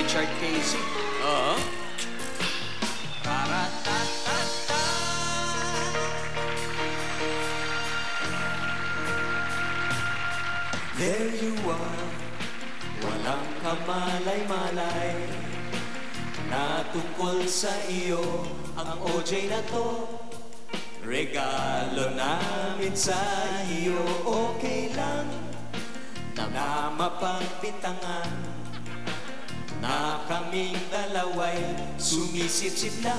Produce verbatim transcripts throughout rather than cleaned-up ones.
Richard Casey. Oo. Taratatata. There you are, walang kamalay-malay na tungkol sa iyo ang O J na to. Regalo namin sa iyo, okay lang na mapagbintangan na kaming dalaway sumisip-sip lang.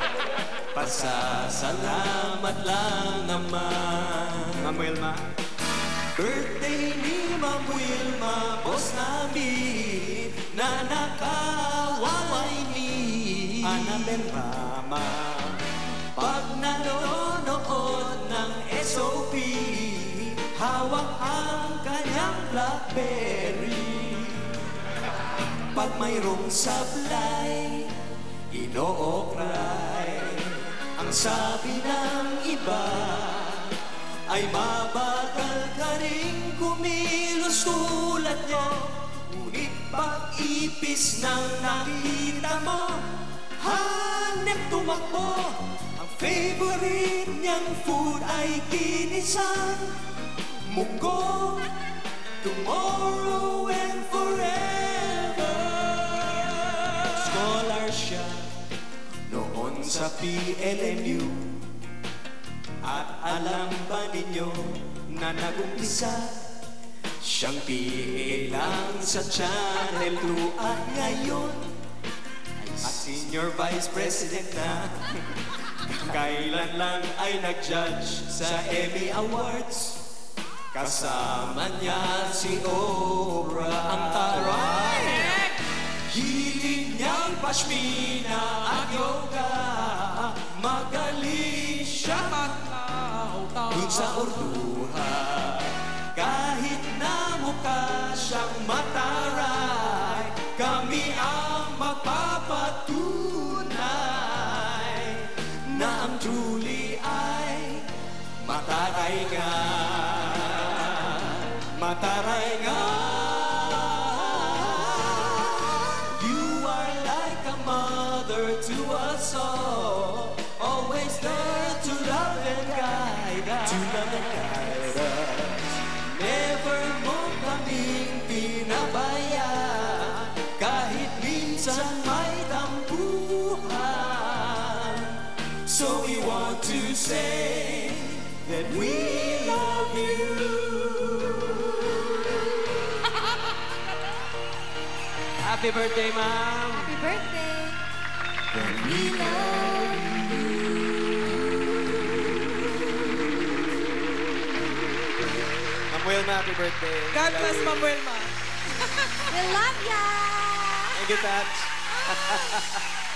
Pasasalamat lang naman. Ma'am Wilma. Birthday ni Ma'am Wilma, boss namin na nakawaway ni Annabel Mama. Pag nanonood ng S O P, hawak ang kanyang Blackberry. Pag mayroong sablay, ino-okray. Ang sabi ng iba ay mabagal ka ring kumilos tulad niya. Ngunit pag-ipis nang nakita mo, hanep tumakbo. Ang favorite niyang food ay ginisang munggo. Tomorrow and forever. Scholar siya noon sa P L M U. At alam ba ninyo na nag-umpisa siyang P A lang sa Channel two at ngayon ay Senior Vice President na. Kailan lang ay nag-judge sa Emmy Awards. Kasama niya si Oprah. Ang taray! Hilig niyang pashmina at yoga. Magaling siya dun sa urduhan. Kahit na mukha siyang mataray, kami ang magpapatunay na ang truly ay mataray nga. Mataray nga. You are like a mother to us all, always there to love and guide us. To love and guide us. Never mo kaming pinabayaan, kahit minsan may tampuhan. So we want to say that we love you. Happy birthday, Ma'am! Happy birthday! That we love you. Ma'am Wilma, happy birthday. God bless Ma'am Wilma. We love ya! Thank you, Tats.